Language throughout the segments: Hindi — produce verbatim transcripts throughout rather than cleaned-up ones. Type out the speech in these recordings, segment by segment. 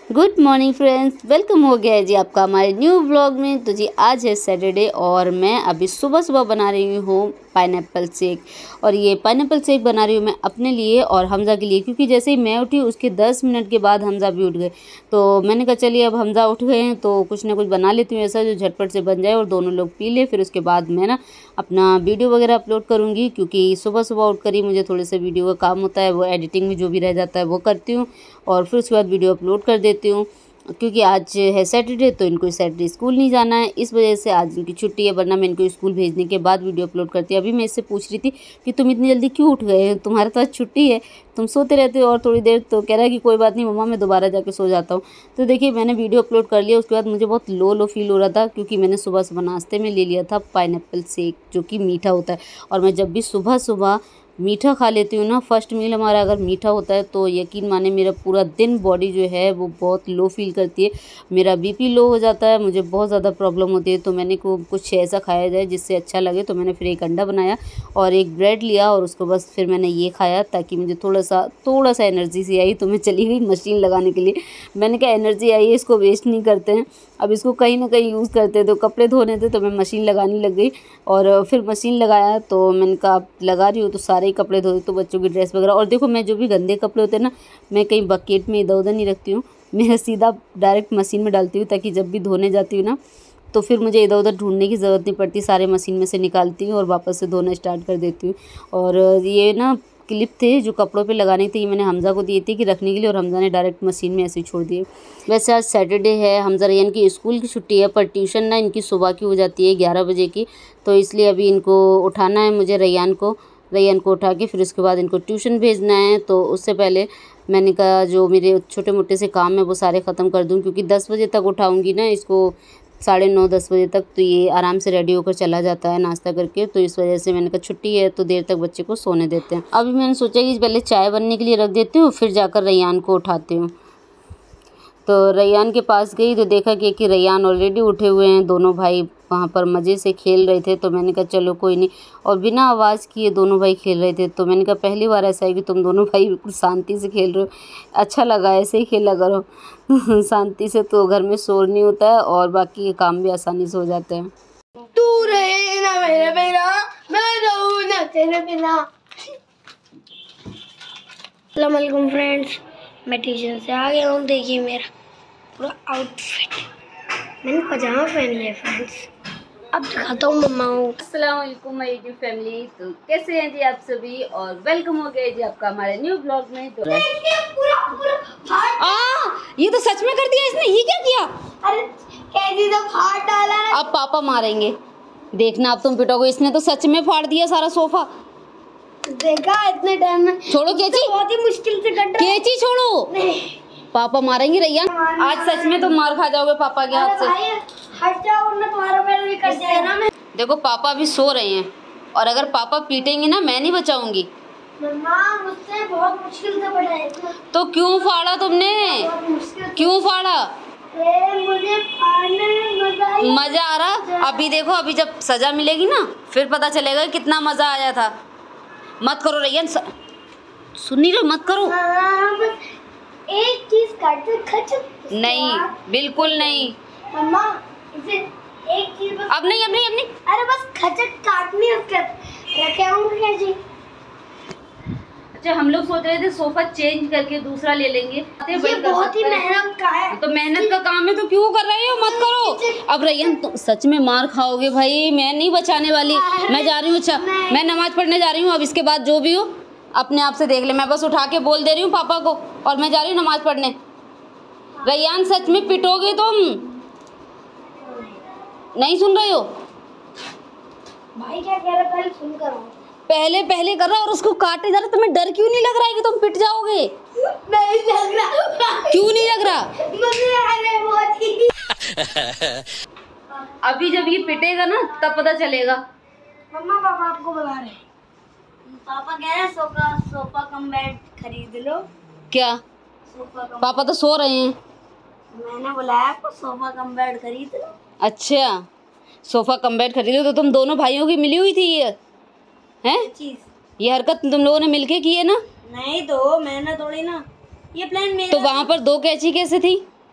गुड मॉर्निंग फ्रेंड्स, वेलकम हो गया है जी आपका हमारे न्यू व्लॉग में। तो जी आज है सैटरडे और मैं अभी सुबह सुबह बना रही हूँ पाइनएप्पल शेक। और ये पाइनएप्पल शेक बना रही हूँ मैं अपने लिए और हमज़ा के लिए, क्योंकि जैसे ही मैं उठी उसके दस मिनट के बाद हमज़ा भी उठ गए। तो मैंने कहा चलिए अब हमज़ा उठ गए हैं तो कुछ ना कुछ बना लेती हूँ ऐसा जो झटपट से बन जाए और दोनों लोग पी ले। फिर उसके बाद मैं ना अपना वीडियो वगैरह अपलोड करूँगी, क्योंकि सुबह सुबह उठ कर ही मुझे थोड़े से वीडियो का काम होता है, वो एडिटिंग में जो भी रह जाता है वो करती हूँ और फिर उसके बाद वीडियो अपलोड कर देती हूँ। क्योंकि आज है सैटरडे तो इनको सैटरडे स्कूल नहीं जाना है, इस वजह से आज इनकी छुट्टी है, वरना मैं इनको स्कूल भेजने के बाद वीडियो अपलोड करती। अभी मैं इससे पूछ रही थी कि तुम इतनी जल्दी क्यों उठ गए, तुम्हारे तो आज छुट्टी है, तुम सोते रहते हो और थोड़ी देर। तो कह रहा है कि कोई बात नहीं मम्मा, मैं दोबारा जाके सो जाता हूँ। तो देखिए मैंने वीडियो अपलोड कर लिया, उसके बाद मुझे बहुत लो लो फील हो रहा था, क्योंकि मैंने सुबह सुबह नाश्ते में ले लिया था पाइनएप्पल शेक जो कि मीठा होता है। और मैं जब भी सुबह सुबह मीठा खा लेती हूँ ना, फर्स्ट मील हमारा अगर मीठा होता है तो यकीन माने मेरा पूरा दिन बॉडी जो है वो बहुत लो फील करती है, मेरा बीपी लो हो जाता है, मुझे बहुत ज़्यादा प्रॉब्लम होती है। तो मैंने को कुछ ऐसा खाया जाए जिससे अच्छा लगे, तो मैंने फिर एक अंडा बनाया और एक ब्रेड लिया और उसको बस फिर मैंने ये खाया ताकि मुझे थोड़ा सा थोड़ा सा एनर्जी सी आई। तो मैं चली गई मशीन लगाने के लिए। मैंने कहा एनर्जी आई है, इसको वेस्ट नहीं करते हैं, अब इसको कहीं ना कहीं यूज़ करते हैं। तो कपड़े धोने थे तो मैं मशीन लगाने लग गई और फिर मशीन लगाया। तो मैंने कहा लगा रही हूँ तो सारे ही कपड़े धो, तो बच्चों की ड्रेस वगैरह। और देखो मैं जो भी गंदे कपड़े होते हैं ना, मैं कहीं बकेट में इधर उधर नहीं रखती हूँ, मैं सीधा डायरेक्ट मशीन में डालती हूँ, ताकि जब भी धोने जाती हूँ ना तो फिर मुझे इधर उधर ढूंढने की ज़रूरत नहीं पड़ती, सारे मशीन में से निकालती हूँ और वापस से धोना स्टार्ट कर देती हूँ। और ये ना क्लिप थे जो कपड़ों पे लगाने थे, ये मैंने हमज़ा को दिए थे कि रखने के लिए, और हमज़ा ने डायरेक्ट मशीन में ऐसे ही छोड़ दिए। वैसे आज सैटरडे है, हमज़ा रैयन की स्कूल की छुट्टी है, पर ट्यूशन ना इनकी सुबह की हो जाती है ग्यारह बजे की। तो इसलिए अभी इनको उठाना है मुझे, रैयन को रैयन को उठा के फिर उसके बाद इनको ट्यूशन भेजना है। तो उससे पहले मैंने कहा जो मेरे छोटे मोटे से काम है वो सारे ख़त्म कर दूँ, क्योंकि दस बजे तक उठाऊँगी ना इसको, साढ़े नौ दस बजे तक, तो ये आराम से रेडी होकर चला जाता है नाश्ता करके। तो इस वजह से मैंने कहा छुट्टी है तो देर तक बच्चे को सोने देते हैं। अभी मैंने सोचा कि पहले चाय बनने के लिए रख देती हूँ, फिर जाकर रैयन को उठाती हूँ। तो रैयन के पास गई तो देखा कि, कि रैयन ऑलरेडी उठे हुए हैं, दोनों भाई वहाँ पर मज़े से खेल रहे थे। तो मैंने कहा चलो कोई नहीं, और बिना आवाज़ किए दोनों भाई खेल रहे थे। तो मैंने कहा पहली बार ऐसा है कि तुम दोनों भाई बिल्कुल शांति से खेल रहे हो, अच्छा लगा, ऐसे ही खेला करो शांति से, तो घर में शोर नहीं होता है और बाकी ये काम भी आसानी से हो जाते हैं। तू रहे ना मेरे बिना, मैं रहूं ना तेरे बिना। अस्सलाम वालेकुम फ्रेंड्स, मैं ट्यूशन से आ गया हूँ। देखिए मेरा पूरा आउटफिट, मैंने पजामा पहन लिया फ्रेंड्स। अब दिखाता हूँ मम्मा को। अस्सलाम वालेकुम माय यूट्यूब फैमिली, तो कैसे हैं जी आप सभी, और वेलकम हो गया जी आपका हमारे न्यू ब्लॉग में। तो पूरा पूरा आ, ये तो सच में कर दिया इसने, ये क्या किया? अरे कैसी तो फाड़ डाला ना। अब पापा मारेंगे, देखना अब तुम पिटोगे। इसने तो सच में फाड़ दिया सारा सोफा, देखा इतने टाइम में। छोड़ो केची, बहुत ही मुश्किल से कट रहा है। केची छोड़ो, पापा मारेंगे रैयन, आज सच में तुम मार खा जाओगे पापा के हाथ से। हट जाओ वरना तुम्हारा पैर भी कट जाएगा ना। देखो पापा अभी सो रहे हैं, और अगर पापा पीटेंगे ना मैं नहीं बचाऊंगी। मम्मा मुझसे बहुत मुश्किल से पड़ा है। तो क्यों फाड़ा तुमने, क्यों फाड़ा? ए, मुझे फाड़ने में मजा आया। मजा आ रहा? अभी देखो, अभी जब सजा मिलेगी ना फिर पता चलेगा कितना मजा आया था। मत करो रैयन, सुन नहीं रहे, मत करो। हाँ, बस एक चीज काटते खच नहीं, बिल्कुल नहीं मम्मा, इसे एक चीज बस। अब नहीं अब नहीं अब नहीं अरे बस खचट काटनी उसके रखे होंगे क्या जी। अच्छा हम लोग सोच रहे थे सोफा चेंज करके दूसरा ले लेंगे, ये बहुत ही मेहनत का है। तो मेहनत का काम है तो क्यों कर रहे हो, मत करो। अब रैयन तुम सच में मार खाओगे भाई, मैं नहीं बचाने वाली, मैं जा रही हूँ। अच्छा मैं नमाज पढ़ने जा रही हूँ, अब इसके बाद जो भी हो अपने आप से देख ले, मैं बस उठा के बोल दे रही हूँ पापा को और मैं जा रही हूँ नमाज पढ़ने। रैयन सच में पिटोगे तुम, नहीं सुन रहे हो? भाई क्या कह रहा है पहले सुन कर। पहले पहले कर रहा और उसको काटे जा रहा, तुम्हें डर क्यों नहीं लग रहा है कि तुम पिट जाओगे? नहीं लग रहा। क्यों नहीं लग रहा? मुझे अरे बहुत ही अभी जब ये पिटेगा ना तब पता चलेगा। मम्मा पापा आपको बुला रहे हैं। पापा कह रहे हैं सोफा सोफा कम बेड खरीद लो। क्या? सोफा कम, पापा तो सो रहे हैं। मैंने बुलाया आपको, सोफा कम बेड खरीद लो। अच्छा सोफा कम बेड खरीदो, तो तुम दोनों भाइयों की मिली हुई थी ये हैं? चीज ये हरकत तुम लोगों ने मिलके की है ना? नहीं तो मैंने थोड़ी ना, ये प्लान मेरा। तो वहाँ पर दो कैची कैसे थी?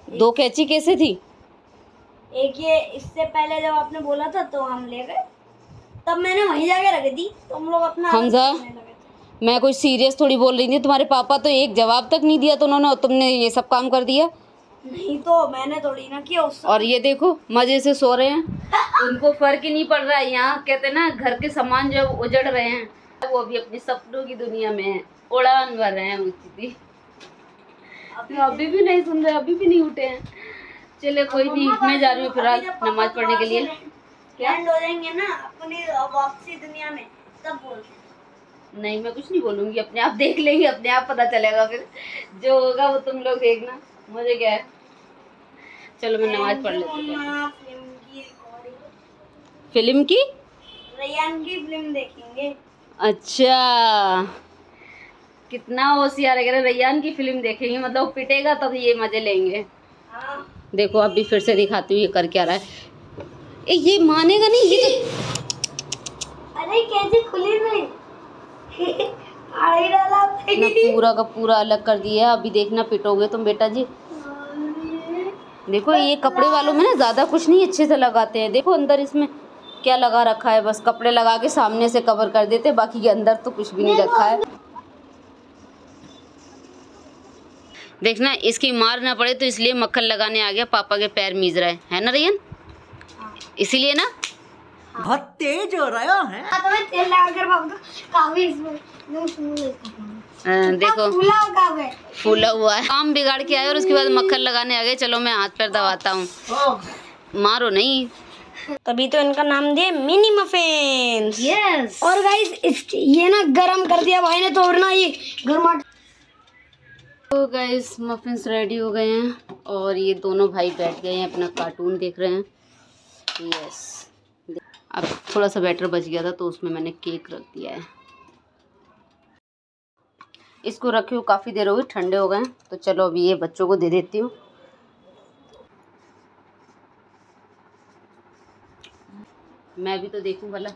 दो कैंची कैसे थी? एक ये इससे पहले जब आपने बोला था तो हम ले गए, तब मैंने वहीं जाके रख दी, तो हम लोग अपना हमजा, मैं कोई सीरियस थोड़ी बोल रही थी। तुम्हारे पापा तो एक जवाब तक नहीं दिया तो उन्होंने तुमने ये सब काम कर दिया। नहीं तो मैंने थोड़ी ना किया उस। और ये देखो मजे से सो रहे हैं, उनको फर्क ही नहीं पड़ रहा है। यहाँ कहते ना घर के सामान जो उजड़ रहे हैं, वो भी अपनी सपनों की दुनिया में है, उड़ान भर रहे हैं उसी। अभी भी नहीं सुन रहे, अभी भी नहीं उठे हैं। चले कोई नहीं, मैं जा रही हूँ फिर आज नमाज पढ़ने के लिए। क्या हो जाएंगे ना अपनी वापसी दुनिया में, तब बोलते। नहीं मैं कुछ नहीं बोलूँगी, अपने आप देख लेंगे, अपने आप पता चलेगा, फिर जो होगा वो तुम लोग देखना, मुझे क्या है। चलो मैं नमाज पढ़ लेती हूँ। फिल्म की रैयान की फिल्म देखेंगे। अच्छा कितना होशियार है, रैयान की फिल्म देखेंगे, मतलब पिटेगा तब ये मजे लेंगे। हाँ। देखो अभी फिर से दिखाती हूँ ये कर क्या रहा है। ए, ये मानेगा नहीं ये तो। अरे कैसे खुली नहीं डाला ना, पूरा का पूरा अलग कर दिया। अभी देखना पिटोगे तुम बेटा जी। देखो ये कपड़े वालों में ना ज़्यादा कुछ नहीं अच्छे से लगाते हैं। देखो अंदर इसमें क्या लगा रखा है, बस कपड़े लगा के सामने से कवर कर देते, बाकी के अंदर तो कुछ भी नहीं रखा है। देखना इसकी मार ना पड़े तो इसलिए मक्खन लगाने आ गया, पापा के पैर मीज रहा है, है ना रैयन? इसीलिए ना बहुत तेज हो रहा है। तो मैं तेल लगाकर पापा काफी इसमें देखो फूला हुआ फूला हुआ है। काम बिगाड़ के आए और उसके बाद मक्खन लगाने आ गए। चलो मैं हाथ पैर दबाता हूँ, मारो नहीं। तभी तो इनका नाम दिया मिनी मफिन्स। यस। और गाइस ये ना गरम कर दिया भाई ने, तो ना ये गर्मा। तो गाइस मफिन्स रेडी हो गए हैं और ये दोनों भाई बैठ गए हैं, अपना कार्टून देख रहे हैं। यस अब थोड़ा सा बैटर बच गया था तो उसमें मैंने केक रख दिया है। इसको रखे हुए काफ़ी देर हो गई, ठंडे हो गए हैं, तो चलो अभी ये बच्चों को दे देती हूँ। मैं भी तो देखूं भला।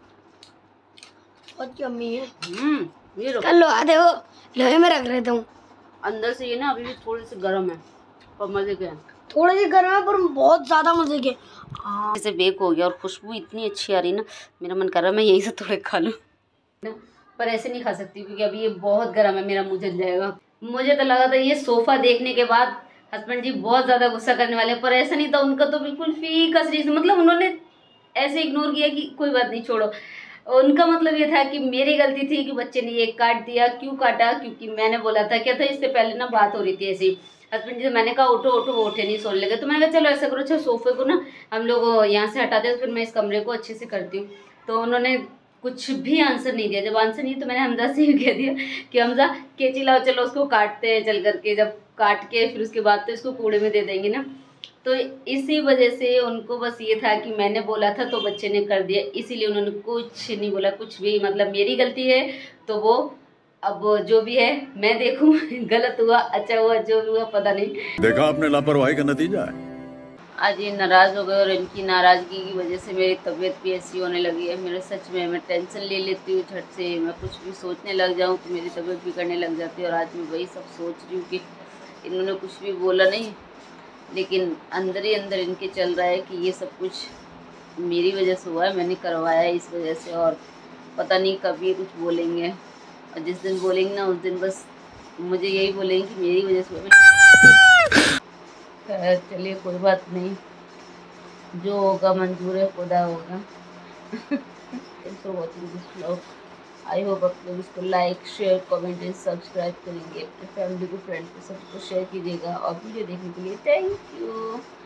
बहुत यम्मी है। हम्म ये लो आ देखो लोहे में रख रहे थे। अंदर से ये ना अभी भी थोड़ी सी गर्म है पर मजे के। थोड़ी सी गर्म है पर बहुत ज़्यादा मजे के। जैसे बेक हो गया और खुशबू इतनी अच्छी आ रही ना, मेरा मन कर रहा है मैं यही से थोड़े खा लूँ, पर ऐसे नहीं खा सकती क्योंकि अभी ये बहुत गर्म है, मेरा मुँह जल जाएगा। मुझे तो लगा था ये सोफ़ा देखने के बाद हस्बैंड जी बहुत ज़्यादा गुस्सा करने वाले, पर ऐसा नहीं था। उनका तो बिल्कुल फीका सी, मतलब उन्होंने ऐसे इग्नोर किया कि कोई बात नहीं छोड़ो। उनका मतलब ये था कि मेरी गलती थी कि बच्चे ने ये काट दिया। क्यों काटा? क्योंकि मैंने बोला था, क्या था इससे पहले ना बात हो रही थी ऐसी हस्बैंड जी से, मैंने कहा उठो उठो, वो उठे नहीं, सोने लगे। तो मैंने कहा चलो ऐसा करो, अच्छा सोफे को ना हम लोग यहाँ से हटाते हैं, तो फिर मैं इस कमरे को अच्छे से करती हूँ। तो उन्होंने कुछ भी आंसर नहीं दिया। जब आंसर नहीं तो मैंने हमजा से ही कह दिया कि हमजा कैंची लाओ, चलो उसको काटते हैं चल करके। जब काट के फिर उसके बाद तो इसको कूड़े में दे देंगे ना। तो इसी वजह से उनको बस ये था कि मैंने बोला था तो बच्चे ने कर दिया, इसीलिए उन्होंने कुछ नहीं बोला, कुछ भी। मतलब मेरी गलती है तो वो अब जो भी है मैं देखूं, गलत हुआ अच्छा हुआ जो भी हुआ पता नहीं। देखा आपने लापरवाही का नतीजा है। आज ये नाराज़ हो गए और इनकी नाराज़गी की वजह से मेरी तबीयत भी ऐसी होने लगी है। मेरे सच में मैं टेंशन ले लेती हूँ झट से, मैं कुछ भी सोचने लग जाऊँ तो मेरी तबीयत भी करने लग जाती है। और आज मैं वही सब सोच रही हूँ कि इन्होंने कुछ भी बोला नहीं, लेकिन अंदर ही अंदर इनके चल रहा है कि ये सब कुछ मेरी वजह से हुआ है, मैंने करवाया है इस वजह से। और पता नहीं कब ये कुछ बोलेंगे, और जिस दिन बोलेंगे ना उस दिन बस मुझे यही बोलेंगे कि मेरी वजह से हुआ। चलिए कोई बात नहीं, जो होगा मंजूर है, खुदा होगा। Thanks for watching this vlog. I hope आप लोग इसको like share comment and subscribe करेंगे, अपने फैमिली को फ्रेंड को सबको शेयर कीजिएगा। और वीडियो देखने के लिए थैंक यू।